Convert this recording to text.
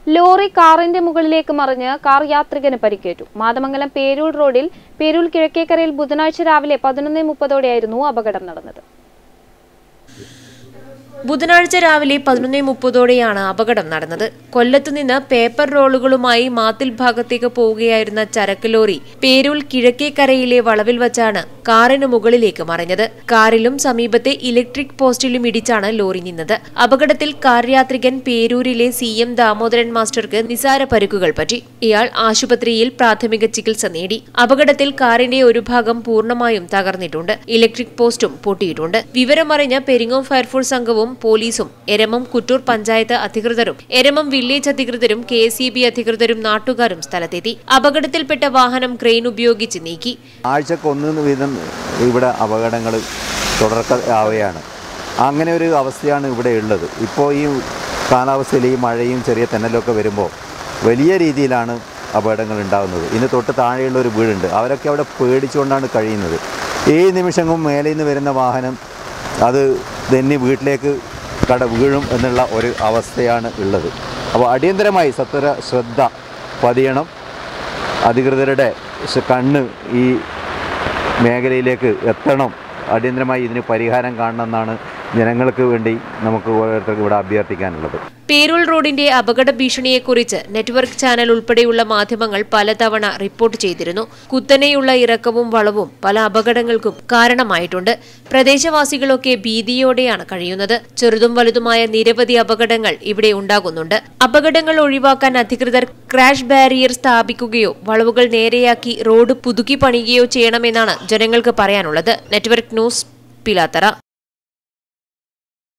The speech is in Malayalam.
ലോറി കാറിന്റെ മുകളിലേക്ക് മറിഞ്ഞ് കാർ യാത്രികന് പരിക്കേറ്റു. മാതമംഗലം പേരൂർ റോഡിൽ പേരൂർ കിഴക്കേക്കരയിൽ ബുധനാഴ്ച രാവിലെ 11:30 അപകടം നടന്നത്. ബുധനാഴ്ച രാവിലെ 11:30 അപകടം നടന്നത്. കൊല്ലത്തു നിന്ന് പേപ്പർ റോളുകളുമായി മാത്തിൽ ഭാഗത്തേക്ക് പോവുകയായിരുന്ന ചരക്ക് ലോറി പേരൂർ കിഴക്കേക്കരയിലെ വളവിൽ വച്ചാണ് കാറിന് മുകളിലേക്ക് മറിഞ്ഞത്. കാറിലും സമീപത്തെ ഇലക്ട്രിക് പോസ്റ്റിലും ഇടിച്ചാണ് ലോറി നിന്നത്. അപകടത്തിൽ കാർ യാത്രികൻ പേരൂരിലെ CM ദാമോദരൻ മാസ്റ്റർക്ക് നിസാര പരിക്കുകൾ പറ്റി. ഇയാൾ ആശുപത്രിയിൽ പ്രാഥമിക ചികിത്സ നേടി. അപകടത്തിൽ കാറിന്റെ ഒരു ഭാഗം പൂർണ്ണമായും തകർന്നിട്ടുണ്ട്. ഇലക്ട്രിക് പോസ്റ്റും പൊട്ടിയിട്ടുണ്ട്. വിവരമറിഞ്ഞ പെരിങ്ങോം ഫയർഫോഴ്സ് സംഘവും പോലീസും എരമം കുറ്റൂർ പഞ്ചായത്ത് അധികൃതരും എരമം വില്ലേജ് അധികൃതരും KSEB അധികൃതരും നാട്ടുകാരും സ്ഥലത്തെത്തി. അപകടത്തിൽപ്പെട്ട വാഹനം ക്രെയിൻ ഉപയോഗിച്ച് നീക്കി. ആഴ്ചക്കൊന്നു വീതം ഇവിടെ അപകടങ്ങൾ തുടർക്കയാവുകയാണ്. അങ്ങനെ ഒരു അവസ്ഥയാണ് ഇവിടെ ഉള്ളത്. ഇപ്പോൾ ഈ കാലാവസ്ഥയിൽ ഈ മഴയും ചെറിയ തെന്നലൊക്കെ വരുമ്പോൾ വലിയ രീതിയിലാണ് അപകടങ്ങൾ ഉണ്ടാകുന്നത്. ഇതിന് തൊട്ട് താഴെയുള്ള ഒരു വീടുണ്ട്, അവരൊക്കെ അവിടെ പേടിച്ചുകൊണ്ടാണ് കഴിയുന്നത്. ഈ നിമിഷവും മേലെ നിന്ന് വരുന്ന വാഹനം അത് തന്നെ വീട്ടിലേക്ക് വീഴും എന്നുള്ള ഒരു അവസ്ഥയാണ് ഉള്ളത്. അപ്പോൾ അടിയന്തരമായി ശ്രദ്ധ പതിയണം. അധികൃതരുടെ കണ്ണ് ഈ മേഖലയിലേക്ക് എത്തണം. അടിയന്തരമായി ഇതിന് പരിഹാരം കാണണമെന്നാണ് ജനങ്ങൾക്ക് വേണ്ടി നമുക്ക് ഓരോരുത്തർക്കും ഇവിടെ അഭ്യർത്ഥിക്കാനുള്ളത്. പേരൂർ റോഡിന്റെ അപകട ഭീഷണിയെക്കുറിച്ച് നെറ്റ്വർക്ക് ചാനൽ ഉൾപ്പെടെയുള്ള മാധ്യമങ്ങൾ പലതവണ റിപ്പോർട്ട് ചെയ്തിരുന്നു. കുത്തനെയുള്ള ഇറക്കവും വളവും പല അപകടങ്ങൾക്കും കാരണമായിട്ടുണ്ട്. പ്രദേശവാസികളൊക്കെ ഭീതിയോടെയാണ് കഴിയുന്നത്. ചെറുതും വലുതുമായ നിരവധി അപകടങ്ങൾ ഇവിടെ ഉണ്ടാകുന്നുണ്ട്. അപകടങ്ങൾ ഒഴിവാക്കാൻ അധികൃതർ ക്രാഷ് ബാരിയർ സ്ഥാപിക്കുകയോ വളവുകൾ നേരെയാക്കി റോഡ് പുതുക്കി പണിയുകയോ ചെയ്യണമെന്നാണ് ജനങ്ങൾക്ക് പറയാനുള്ളത്. Network news, Pilathara.